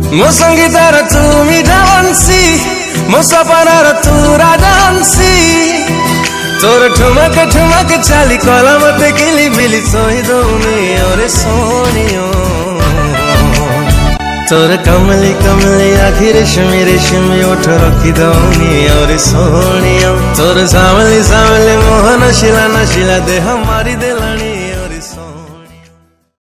ମୋ ସଙ୍ଗୀତର ତୁ ମିଠା ବଂଶୀ, ମୋ ସପନର ତୁ ରାଜହଂସୀ। ତୋର ଠୁମକ ଠୁମକ ଚାଲି କଲା ମତେ କିଲି ବିଲି ଶୋଇ ଦଉନି ଓରେ ସୋଣିଓ। तोर कमली कमली आखी रेशमी रेशमी ओठ रखी दौनी और सोनिया। तोर सावली सावली मोह नशीला नशीला देह मारी दे।